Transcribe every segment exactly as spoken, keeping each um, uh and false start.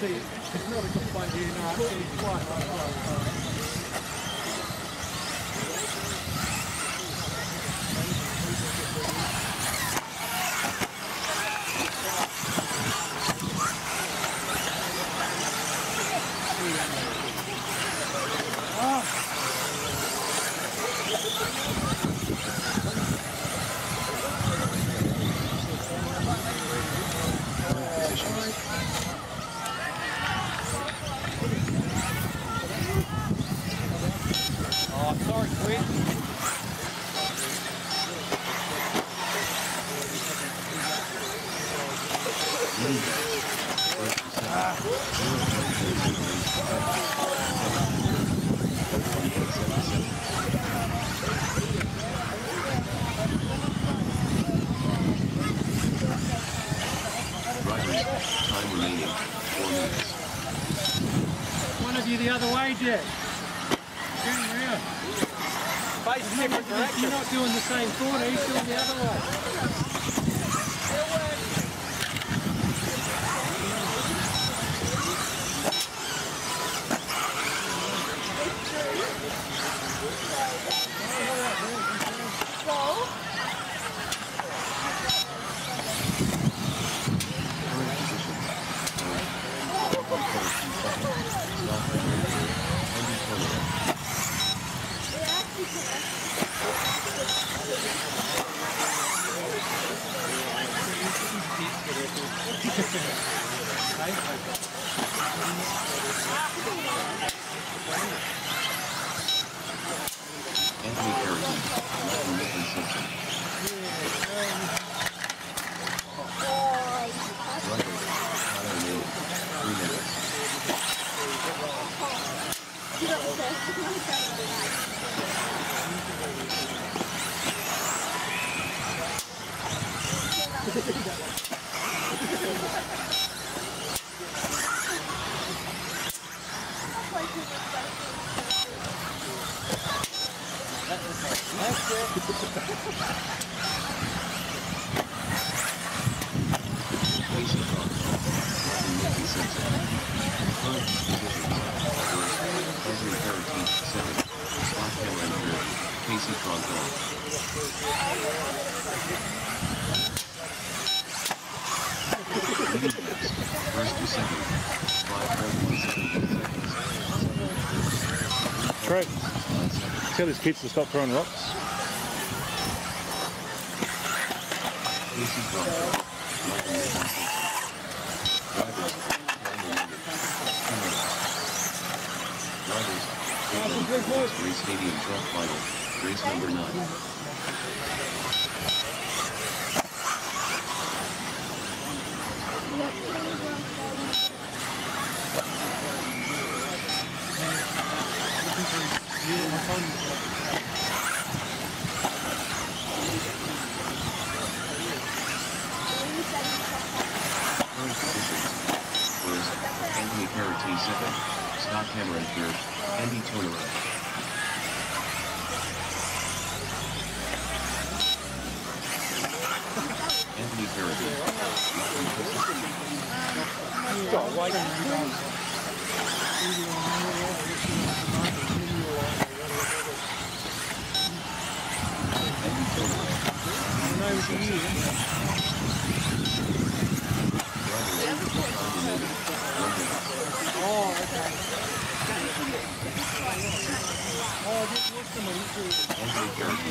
see, it's not a complaint here, no, it's easy. Right, right, right, right. Oh, sorry, Quinn. Time remaining, four minutes. One of you the other way, Jack. Turn around. Face different direction. You're not doing the same corner, he's doing the other way. Anthony Carrington, Latin Mission System. Ruggers, time remaining, three minutes. Basic Rock, Latin Mission System. Current positions. First, Anthony Carrington, second, Scott Cameron third, Casey Tronthal. Leading tips, first to second, five point one seven seconds. Craig, tell his kids to stop throwing rocks. Casey Tronthal, Latin Mission System. Drivers, time remaining, two minutes. Drivers, Race Stadium Truck Final, race number nine. Current positions. First, Anthony Carrington second, Scott Cameron third, Andy Turner. Anthony Carrington, Latin Mission System. God, wait. Andy Turner. Drivers, time remaining, one minute. Oh, okay. Oh, just listen to me. Anthony Carrington,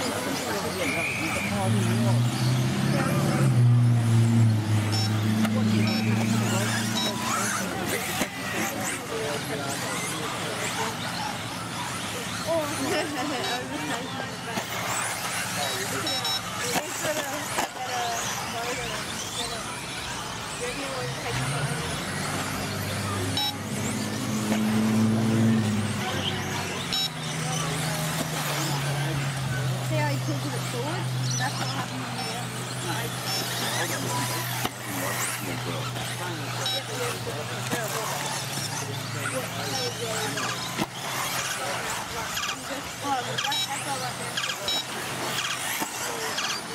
See how he tilted it forward? That's what happened when we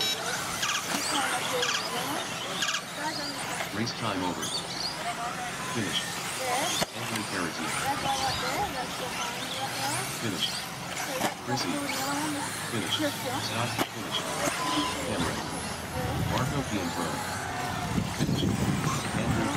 race time over. Finished. There. Anthony Carity. That guy right there. That's the fine right there. Finished. So that's Chrissy. the one. Finished. Christian. Scott. Finished. Cameron. Marco Pianfro. Finished. Andrew